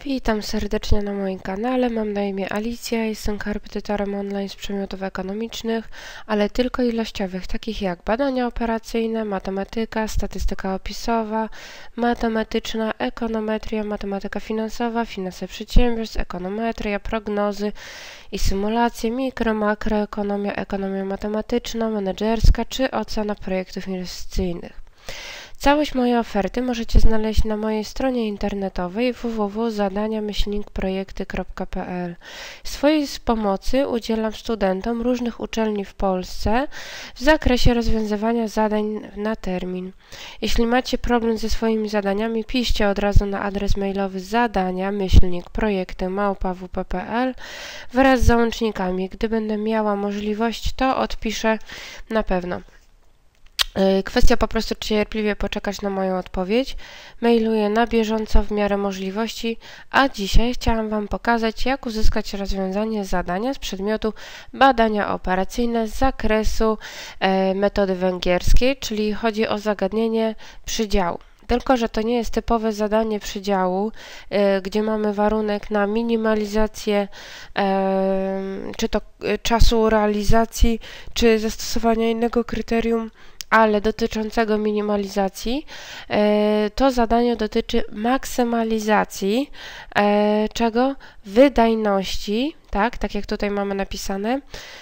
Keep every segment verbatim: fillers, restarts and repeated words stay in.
Witam serdecznie na moim kanale, mam na imię Alicja, jestem korepetytorem online z przedmiotów ekonomicznych, ale tylko ilościowych, takich jak badania operacyjne, matematyka, statystyka opisowa, matematyczna, ekonometria, matematyka finansowa, finanse przedsiębiorstw, ekonometria, prognozy i symulacje, mikro, makroekonomia, ekonomia matematyczna, menedżerska czy ocena projektów inwestycyjnych. Całość mojej oferty możecie znaleźć na mojej stronie internetowej w w w kropka zadania myślnik projekty kropka p l. Swojej pomocy udzielam studentom różnych uczelni w Polsce w zakresie rozwiązywania zadań na termin. Jeśli macie problem ze swoimi zadaniami, piszcie od razu na adres mailowy zadania myślnik projekty małpa w p kropka p l wraz z załącznikami. Gdy będę miała możliwość, to odpiszę na pewno. Kwestia po prostu cierpliwie poczekać na moją odpowiedź. Mailuję na bieżąco w miarę możliwości, a dzisiaj chciałam Wam pokazać, jak uzyskać rozwiązanie zadania z przedmiotu badania operacyjne z zakresu e, metody węgierskiej, czyli chodzi o zagadnienie przydziału. Tylko że to nie jest typowe zadanie przydziału, y, gdzie mamy warunek na minimalizację y, czy to y, czasu realizacji, czy zastosowania innego kryterium, ale dotyczącego minimalizacji. Y, to zadanie dotyczy maksymalizacji y, czego? Wydajności, tak, tak jak tutaj mamy napisane.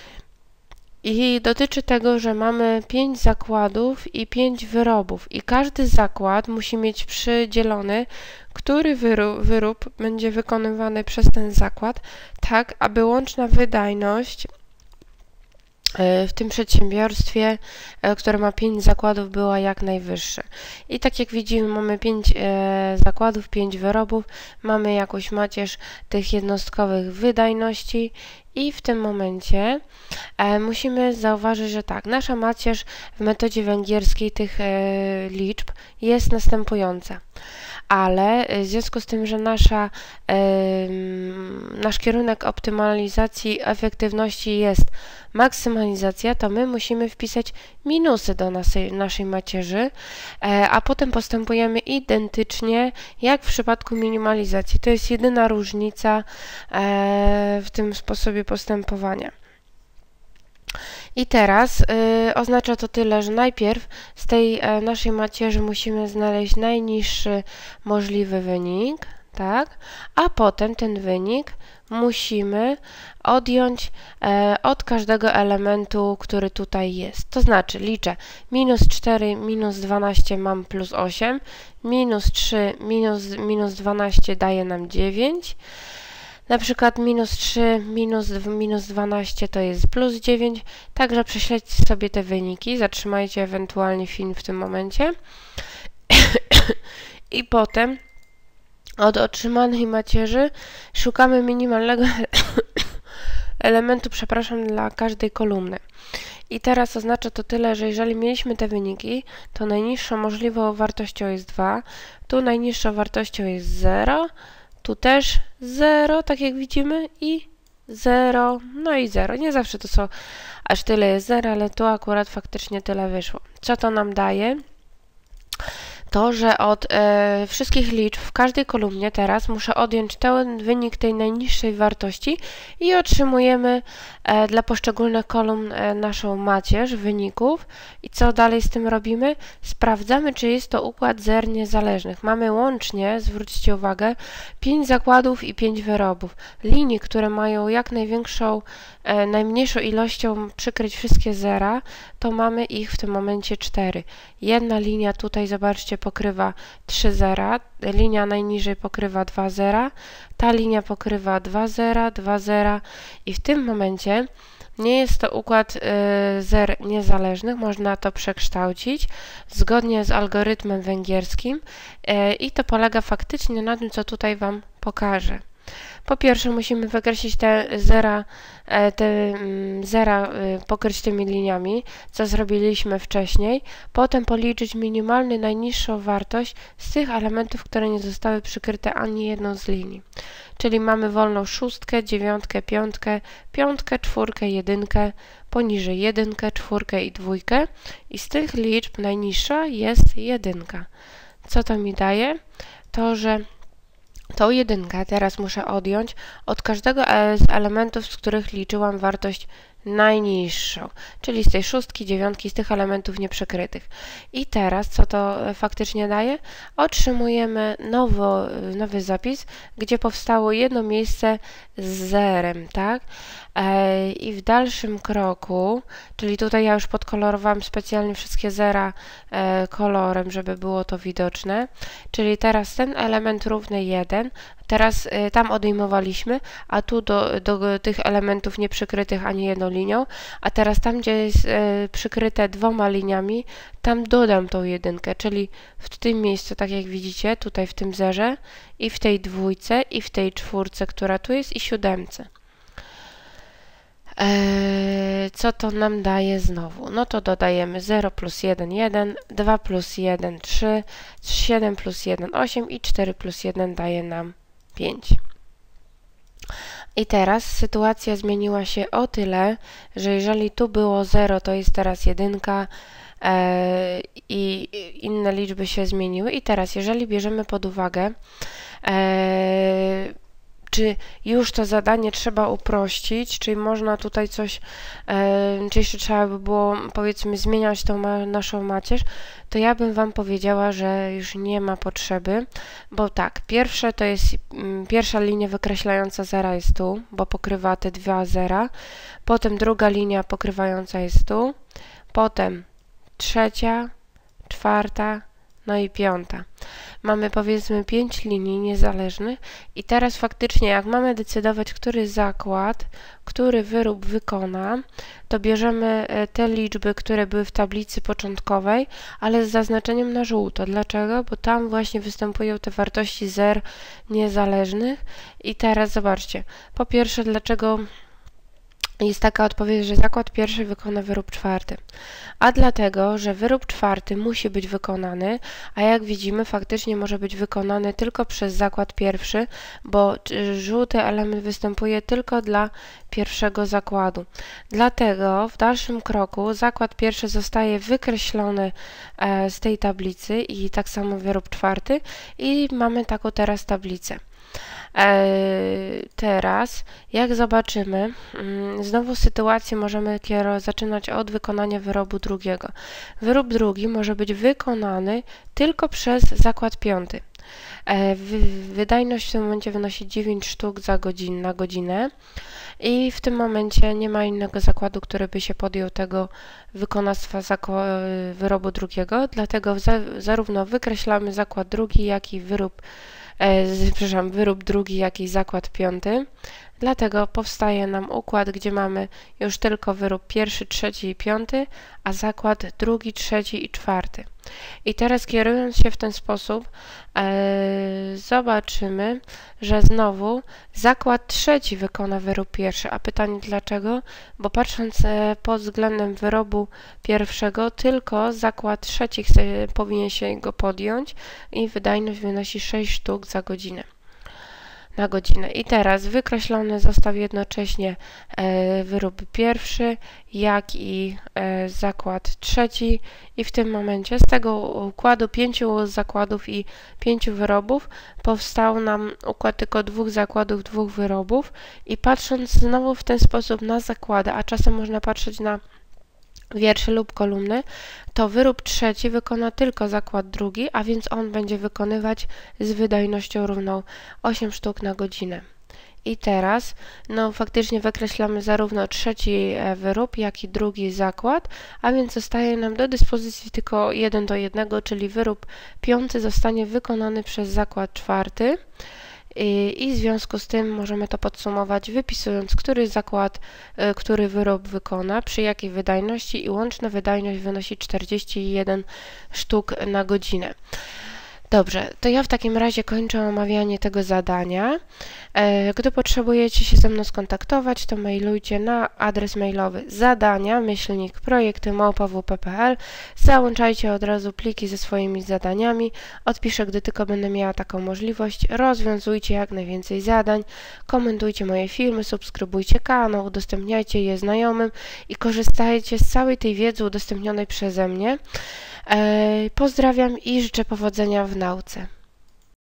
I dotyczy tego, że mamy pięć zakładów i pięć wyrobów i każdy zakład musi mieć przydzielony, który wyrób, wyrób będzie wykonywany przez ten zakład, tak aby łączna wydajność w tym przedsiębiorstwie, które ma pięć zakładów, była jak najwyższa. I tak jak widzimy, mamy pięć e, zakładów, pięć wyrobów, mamy jakąś macierz tych jednostkowych wydajności i w tym momencie e, musimy zauważyć, że tak, nasza macierz w metodzie węgierskiej tych e, liczb jest następująca. Ale w związku z tym, że nasza, e, nasz kierunek optymalizacji efektywności jest maksymalizacja, to my musimy wpisać minusy do naszej, naszej macierzy, e, a potem postępujemy identycznie jak w przypadku minimalizacji. To jest jedyna różnica e, w tym sposobie postępowania. I teraz y, oznacza to tyle, że najpierw z tej e, naszej macierzy musimy znaleźć najniższy możliwy wynik, tak? A potem ten wynik musimy odjąć e, od każdego elementu, który tutaj jest. To znaczy liczę minus cztery, minus dwanaście mam plus osiem, minus trzy, minus, minus dwanaście daje nam dziewięć. Na przykład minus trzy, minus, minus dwanaście to jest plus dziewięć, także prześledźcie sobie te wyniki, zatrzymajcie ewentualnie film w tym momencie i potem od otrzymanej macierzy szukamy minimalnego elementu, przepraszam, dla każdej kolumny. I teraz oznacza to tyle, że jeżeli mieliśmy te wyniki, to najniższą możliwą wartością jest dwa, tu najniższą wartością jest zero, tu też zero, tak jak widzimy, i zero, no i zero. Nie zawsze to są aż tyle jest zero, ale tu akurat faktycznie tyle wyszło. Co to nam daje? To, że od e, wszystkich liczb w każdej kolumnie teraz muszę odjąć ten wynik tej najniższej wartości i otrzymujemy e, dla poszczególnych kolumn e, naszą macierz wyników. I co dalej z tym robimy? Sprawdzamy, czy jest to układ zer niezależnych. Mamy łącznie, zwróćcie uwagę, pięć zakładów i pięć wyrobów. Linii, które mają jak największą, e, najmniejszą ilością przykryć wszystkie zera, to mamy ich w tym momencie cztery. Jedna linia tutaj, zobaczcie, pokrywa trzy zera, linia najniżej pokrywa dwa zera, ta linia pokrywa dwa zera, dwa zera i w tym momencie nie jest to układ y, zer niezależnych, można to przekształcić zgodnie z algorytmem węgierskim y, i to polega faktycznie na tym, co tutaj Wam pokażę. Po pierwsze musimy wykreślić te zera, te zera pokryć tymi liniami, co zrobiliśmy wcześniej. Potem policzyć minimalnie najniższą wartość z tych elementów, które nie zostały przykryte ani jedną z linii. Czyli mamy wolną szóstkę, dziewiątkę, piątkę, piątkę, czwórkę, jedynkę, poniżej jedynkę, czwórkę i dwójkę. I z tych liczb najniższa jest jedynka. Co to mi daje? To, że Tą jedynkę teraz muszę odjąć od każdego z elementów, z których liczyłam wartość najniższą, czyli z tej szóstki, dziewiątki, z tych elementów nieprzykrytych. I teraz, co to faktycznie daje? Otrzymujemy nowo, nowy zapis, gdzie powstało jedno miejsce z zerem, tak? I w dalszym kroku, czyli tutaj ja już podkolorowałam specjalnie wszystkie zera kolorem, żeby było to widoczne, czyli teraz ten element równy jeden, teraz y, tam odejmowaliśmy, a tu do, do tych elementów nieprzykrytych ani jedną linią, a teraz tam, gdzie jest y, przykryte dwoma liniami, tam dodam tą jedynkę, czyli w tym miejscu, tak jak widzicie, tutaj w tym zerze i w tej dwójce i w tej czwórce, która tu jest i siódemce. Eee, co to nam daje znowu? No to dodajemy zero plus jeden, jeden, dwa plus jeden, trzy, siedem plus jeden, osiem i cztery plus jeden daje nam pięć. I teraz sytuacja zmieniła się o tyle, że jeżeli tu było zero, to jest teraz jedynka e, i inne liczby się zmieniły. I teraz, jeżeli bierzemy pod uwagę, e, czy już to zadanie trzeba uprościć, czy można tutaj coś, e, czy jeszcze trzeba by było, powiedzmy, zmieniać tą ma naszą macierz, to ja bym Wam powiedziała, że już nie ma potrzeby, bo tak, pierwsze to jest, m, pierwsza linia wykreślająca zera jest tu, bo pokrywa te dwa zera, potem druga linia pokrywająca jest tu, potem trzecia, czwarta, no i piąta. Mamy, powiedzmy, pięć linii niezależnych i teraz faktycznie, jak mamy decydować, który zakład, który wyrób wykona, to bierzemy te liczby, które były w tablicy początkowej, ale z zaznaczeniem na żółto. Dlaczego? Bo tam właśnie występują te wartości zer niezależnych. I teraz zobaczcie, po pierwsze, dlaczego jest taka odpowiedź, że zakład pierwszy wykona wyrób czwarty. A dlatego, że wyrób czwarty musi być wykonany, a jak widzimy, faktycznie może być wykonany tylko przez zakład pierwszy, bo żółty element występuje tylko dla pierwszego zakładu. Dlatego w dalszym kroku zakład pierwszy zostaje wykreślony e, z tej tablicy i tak samo wyrób czwarty i mamy taką teraz tablicę. Eee, teraz, jak zobaczymy, mm, znowu sytuację możemy zaczynać od wykonania wyrobu drugiego. Wyrób drugi może być wykonany tylko przez zakład piąty. Eee, wydajność w tym momencie wynosi dziewięć sztuk za godzin, na godzinę i w tym momencie nie ma innego zakładu, który by się podjął tego wykonawstwa wyrobu drugiego, dlatego za, zarówno wykreślamy zakład drugi, jak i wyrób E, przepraszam, wyrób drugi, jak i zakład piąty. Dlatego powstaje nam układ, gdzie mamy już tylko wyrób pierwszy, trzeci i piąty, a zakład drugi, trzeci i czwarty. I teraz, kierując się w ten sposób, e, zobaczymy, że znowu zakład trzeci wykona wyrób pierwszy. A pytanie dlaczego? Bo patrząc e, pod względem wyrobu pierwszego, tylko zakład trzeci chce, powinien się go podjąć i wydajność wynosi sześć sztuk za godzinę. Na godzinę. I teraz wykreślony został jednocześnie e, wyrób pierwszy, jak i e, zakład trzeci i w tym momencie z tego układu pięciu zakładów i pięciu wyrobów powstał nam układ tylko dwóch zakładów, dwóch wyrobów i patrząc znowu w ten sposób na zakłady, a czasem można patrzeć na wiersze lub kolumny, to wyrób trzeci wykona tylko zakład drugi, a więc on będzie wykonywać z wydajnością równą osiem sztuk na godzinę. I teraz, no faktycznie wykreślamy zarówno trzeci wyrób, jak i drugi zakład, a więc zostaje nam do dyspozycji tylko jeden do jednego, czyli wyrób piąty zostanie wykonany przez zakład czwarty. I w związku z tym możemy to podsumować, wypisując, który zakład, który wyrób wykona, przy jakiej wydajności i łączna wydajność wynosi czterdzieści jeden sztuk na godzinę. Dobrze, to ja w takim razie kończę omawianie tego zadania. Gdy potrzebujecie się ze mną skontaktować, to mailujcie na adres mailowy zadania myślnik projekty małpa w p kropka p l. Załączajcie od razu pliki ze swoimi zadaniami. Odpiszę, gdy tylko będę miała taką możliwość. Rozwiązujcie jak najwięcej zadań. Komentujcie moje filmy, subskrybujcie kanał, udostępniajcie je znajomym i korzystajcie z całej tej wiedzy udostępnionej przeze mnie. Pozdrawiam i życzę powodzenia w nauce.